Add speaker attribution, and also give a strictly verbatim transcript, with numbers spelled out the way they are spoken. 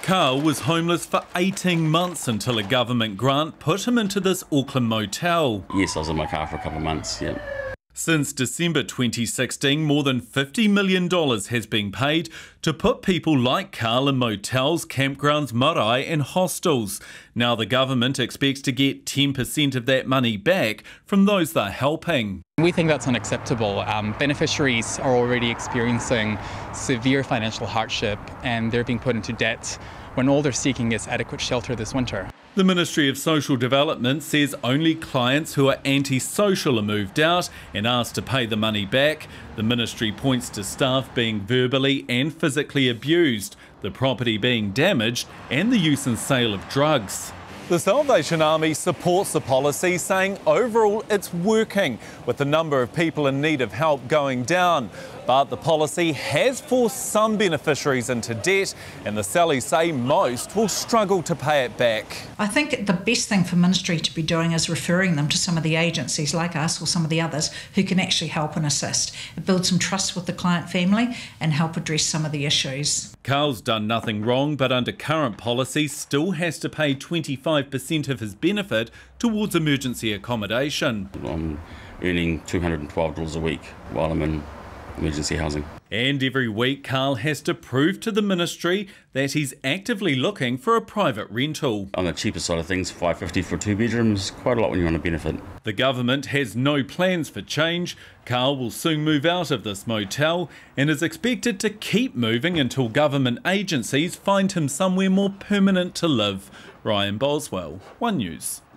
Speaker 1: Carl was homeless for eighteen months until a government grant put him into this Auckland motel.
Speaker 2: Yes, I was in my car for a couple of months, yeah.
Speaker 1: Since December twenty sixteen, more than fifty million dollars has been paid to put people like Carl in motels, campgrounds, marae and hostels. Now the government expects to get ten percent of that money back from those they're helping.
Speaker 3: We think that's unacceptable. Um, beneficiaries are already experiencing severe financial hardship and they're being put into debt when all they're seeking is adequate shelter this winter.
Speaker 1: The Ministry of Social Development says only clients who are antisocial are moved out and asked to pay the money back. The ministry points to staff being verbally and physically abused, the property being damaged and the use and sale of drugs. The Salvation Army supports the policy, saying overall it's working, with the number of people in need of help going down. But the policy has forced some beneficiaries into debt, and the Sallies say most will struggle to pay it back.
Speaker 4: I think the best thing for Ministry to be doing is referring them to some of the agencies like us or some of the others who can actually help and assist. It builds some trust with the client family and help address some of the issues.
Speaker 1: Carl's done nothing wrong, but under current policy still has to pay twenty-five percent of his benefit towards emergency accommodation.
Speaker 2: I'm earning two hundred and twelve dollars a week while I'm in emergency housing.
Speaker 1: And every week Carl has to prove to the ministry that he's actively looking for a private rental.
Speaker 2: On the cheaper side of things, five dollars fifty for two bedrooms, quite a lot when you're on a benefit.
Speaker 1: The government has no plans for change. Carl will soon move out of this motel and is expected to keep moving until government agencies find him somewhere more permanent to live. Ryan Boswell, One News.